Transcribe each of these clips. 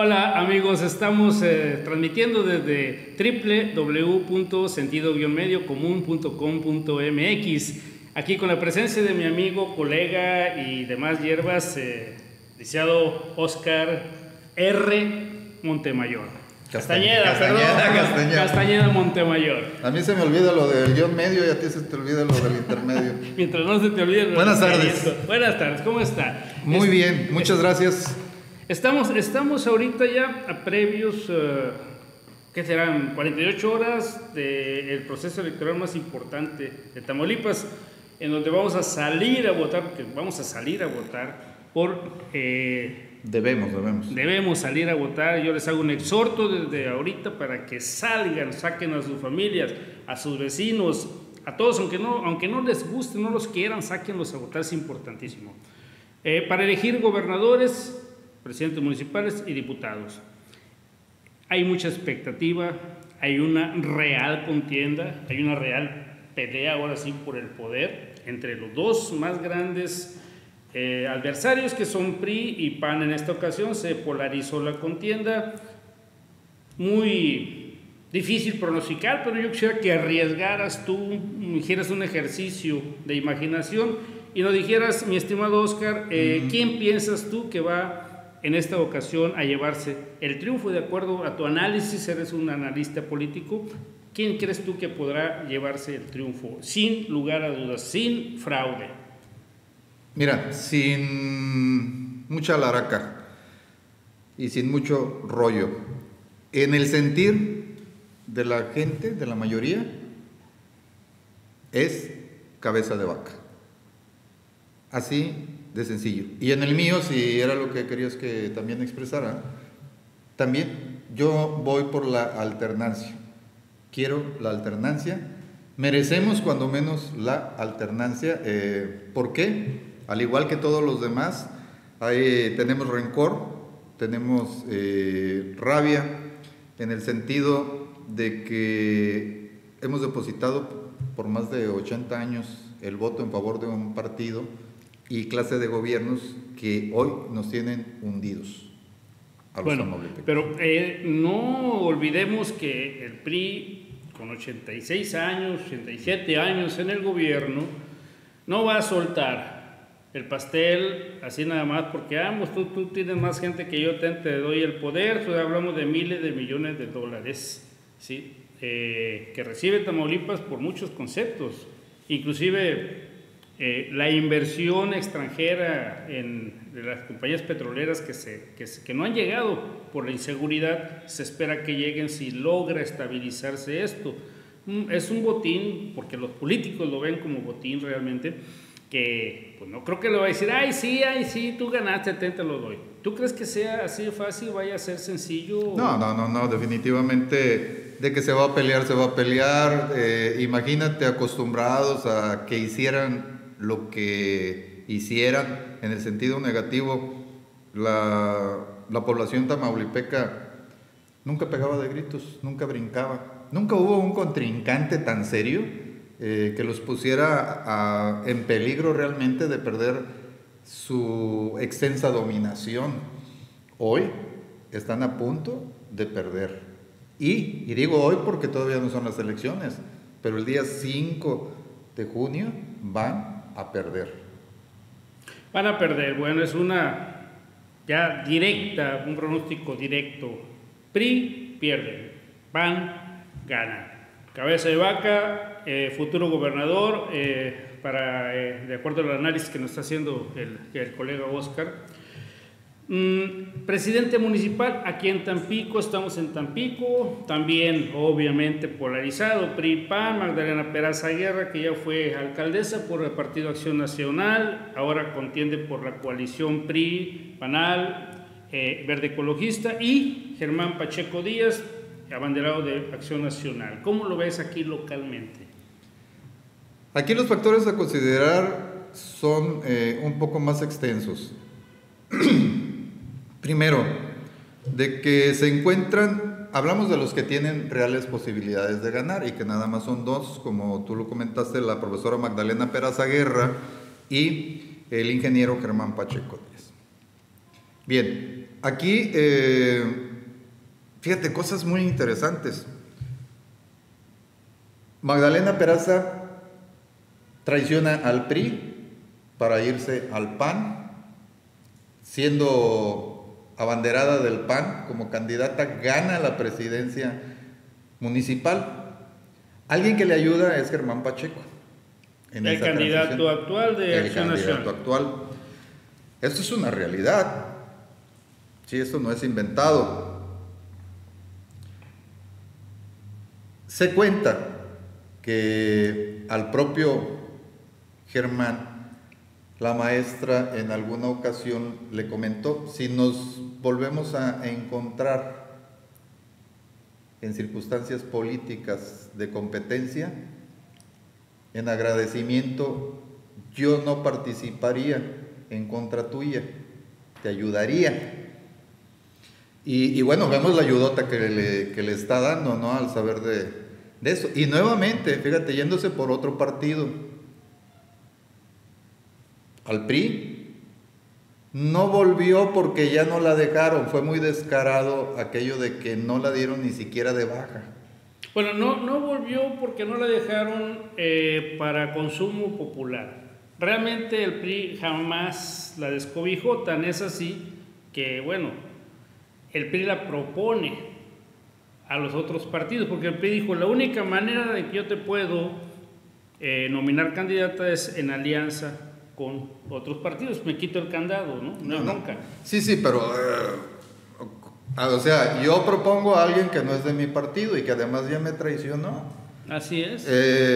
Hola amigos, estamos transmitiendo desde www.sentido-mediocomún.com.mx, aquí con la presencia de mi amigo, colega y demás hierbas, licenciado Óscar R. Montemayor. Castañeda Montemayor. A mí se me olvida lo del guión medio y a ti se te olvida lo del intermedio. Mientras no se te olvide. Buenas tardes. Buenas tardes, ¿cómo está? Muy bien, muchas gracias. Estamos ahorita ya a previos, ¿qué serán? 48 horas del proceso electoral más importante de Tamaulipas, en donde vamos a salir a votar, porque vamos a salir a votar por... Debemos salir a votar. Yo les hago un exhorto desde ahorita para que salgan, saquen a sus familias, a sus vecinos, a todos, aunque no les guste, no los quieran, sáquenlos a votar, es importantísimo. Para elegir gobernadores, presidentes municipales y diputados. Hay mucha expectativa, hay una real contienda, hay una real pelea ahora sí por el poder entre los dos más grandes adversarios, que son PRI y PAN. En esta ocasión se polarizó la contienda, muy difícil pronosticar, pero yo quisiera que arriesgaras tú, hicieras un ejercicio de imaginación y nos dijeras, mi estimado Óscar, ¿quién piensas tú que va en esta ocasión a llevarse el triunfo? De acuerdo a tu análisis, eres un analista político, ¿quién crees tú que podrá llevarse el triunfo? Sin lugar a dudas, sin fraude. Mira, sin mucha laraca y sin mucho rollo, en el sentir de la gente, de la mayoría, es cabeza de vaca. Así de sencillo. Y en el mío, si era lo que querías que también expresara, también yo voy por la alternancia. Quiero la alternancia. Merecemos cuando menos la alternancia. ¿Por qué? Al igual que todos los demás, tenemos rencor, tenemos rabia, en el sentido de que hemos depositado por más de 80 años el voto en favor de un partido y clase de gobiernos que hoy nos tienen hundidos. Bueno, pero no olvidemos que el PRI, con 86 años, 87 años en el gobierno, no va a soltar el pastel así nada más porque tú tienes más gente que yo, te doy el poder. Hablamos de miles de millones de dólares, ¿sí? Que recibe Tamaulipas por muchos conceptos, inclusive la inversión extranjera de las compañías petroleras que no han llegado por la inseguridad, se espera que lleguen si logra estabilizarse esto. Es un botín, porque los políticos lo ven como botín realmente, que pues no creo que le va a decir, ay sí, tú ganaste, te lo doy. ¿Tú crees que sea así de fácil, vaya a ser sencillo? No, definitivamente de que se va a pelear. Imagínate acostumbrados a que hicieran lo que hicieran en el sentido negativo. La población tamaulipeca nunca pegaba de gritos, nunca brincaba, nunca hubo un contrincante tan serio que los pusiera en peligro realmente de perder su extensa dominación. Hoy están a punto de perder. Y digo hoy porque todavía no son las elecciones, pero el día 5 de junio van a perder. Van a perder. Bueno, es una ya directa, un pronóstico directo. PRI pierde, PAN gana. Cabeza de vaca, futuro gobernador, de acuerdo al análisis que nos está haciendo el colega Óscar. Presidente municipal, aquí en Tampico, estamos en Tampico, también obviamente polarizado, PRI-PAN, Magdalena Peraza Guerra, que ya fue alcaldesa por el Partido Acción Nacional, ahora contiende por la coalición PRI-PANAL, Verde Ecologista, y Germán Pacheco Díaz, abanderado de Acción Nacional. ¿Cómo lo ves aquí localmente? Aquí los factores a considerar son un poco más extensos. Primero, de que se encuentran, hablamos de los que tienen reales posibilidades de ganar y que nada más son dos, como tú lo comentaste, la profesora Magdalena Peraza Guerra y el ingeniero Germán Pacheco Díaz. Bien, aquí, fíjate, cosas muy interesantes. Magdalena Peraza traiciona al PRI para irse al PAN, siendo abanderada del PAN como candidata, gana la presidencia municipal. Alguien que le ayuda es Germán Pacheco. El candidato actual de Acción Nacional. El candidato actual. Esto es una realidad. Sí, esto no es inventado. Se cuenta que al propio Germán, la maestra en alguna ocasión le comentó: si nos volvemos a encontrar en circunstancias políticas de competencia, en agradecimiento, yo no participaría en contra tuya, te ayudaría. Y bueno, vemos la ayudota que le está dando, ¿no? Al saber de eso. Y nuevamente, fíjate, yéndose por otro partido, al PRI, no volvió porque ya no la dejaron. Fue muy descarado aquello de que no la dieron ni siquiera de baja. Bueno, no volvió porque no la dejaron para consumo popular. Realmente el PRI jamás la descobijó, tan es así que, bueno, el PRI la propone a los otros partidos, porque el PRI dijo: la única manera de que yo te puedo nominar candidata es en alianza con otros partidos, me quito el candado, ¿no? Nunca. Sí, pero o sea, yo propongo a alguien que no es de mi partido y que además ya me traicionó. Así es.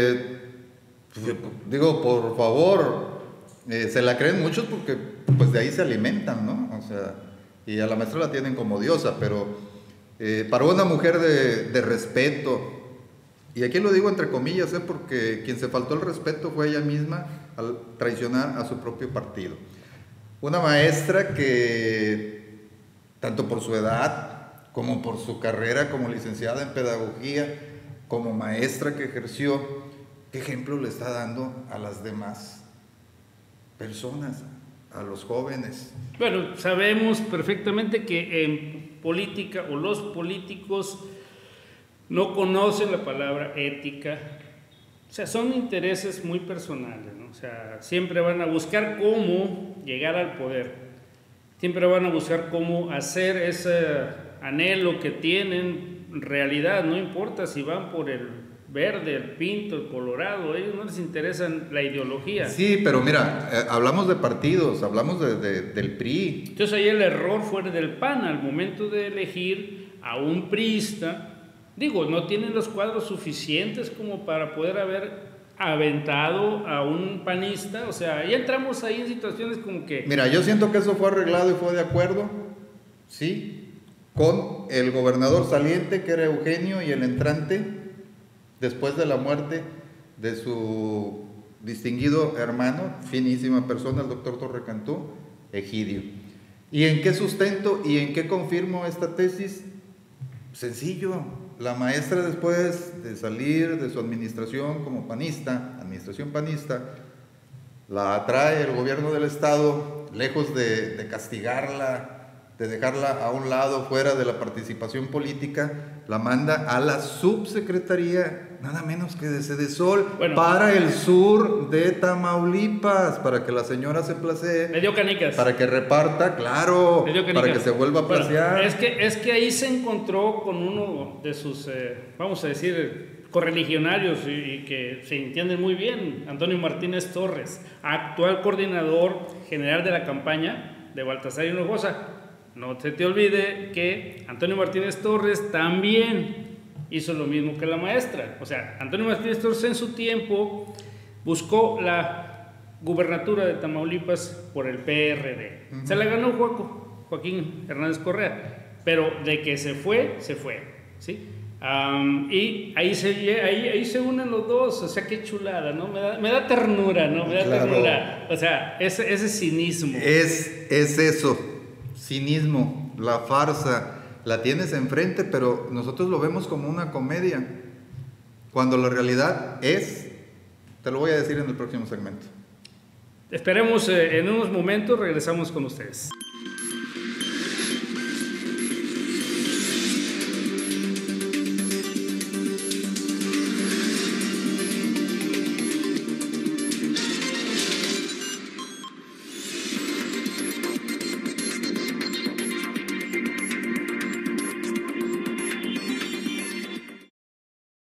Digo, por favor, se la creen muchos porque pues de ahí se alimentan, ¿no? O sea, y a la maestra la tienen como diosa, pero para una mujer de respeto, y aquí lo digo entre comillas, porque quien se faltó el respeto fue ella misma al traicionar a su propio partido. Una maestra que, tanto por su edad, como por su carrera como licenciada en pedagogía, como maestra que ejerció, ¿qué ejemplo le está dando a las demás personas, a los jóvenes? Bueno, sabemos perfectamente que en política, o los políticos no conocen la palabra ética. O sea, son intereses muy personales, ¿no? O sea, siempre van a buscar cómo llegar al poder, siempre van a buscar cómo hacer ese anhelo que tienen realidad, no importa si van por el verde, el pinto, el colorado, a ellos no les interesa la ideología. Sí, pero mira, hablamos de partidos, hablamos del PRI. Entonces ahí el error fue del PAN al momento de elegir a un priista. Digo, no tienen los cuadros suficientes como para poder haber aventado a un panista. O sea, ya entramos ahí en situaciones como que... Mira, yo siento que eso fue arreglado y fue de acuerdo, ¿sí? Con el gobernador saliente, que era Eugenio, y el entrante, después de la muerte de su distinguido hermano, finísima persona, el doctor Torrecantú, Egidio. ¿Y en qué sustento y en qué confirmo esta tesis? Sencillo. La maestra, después de salir de su administración como panista, administración panista, la atrae el gobierno del estado, lejos de castigarla, de dejarla a un lado, fuera de la participación política, la manda a la subsecretaría, nada menos que de Sedesol, para el sur de Tamaulipas, para que la señora se placee. Le dio canicas. Para que reparta, claro, para que se vuelva a placear. Es que ahí se encontró con uno de sus, vamos a decir, correligionarios y que se entienden muy bien, Antonio Martínez Torres, actual coordinador general de la campaña de Baltasar Hinojosa. No se te olvide que Antonio Martínez Torres también hizo lo mismo que la maestra. O sea, Antonio Martínez Torres en su tiempo buscó la gubernatura de Tamaulipas por el PRD. Se la ganó Joaquín Hernández Correa, pero de que se fue, ¿sí? Y ahí se unen los dos. O sea, qué chulada, ¿no? Me da ternura, ¿no? Me da ternura. O sea, ese cinismo. Es eso. Cinismo, la farsa, la tienes enfrente, pero nosotros lo vemos como una comedia, cuando la realidad es, te lo voy a decir en el próximo segmento. Esperemos en unos momentos, regresamos con ustedes.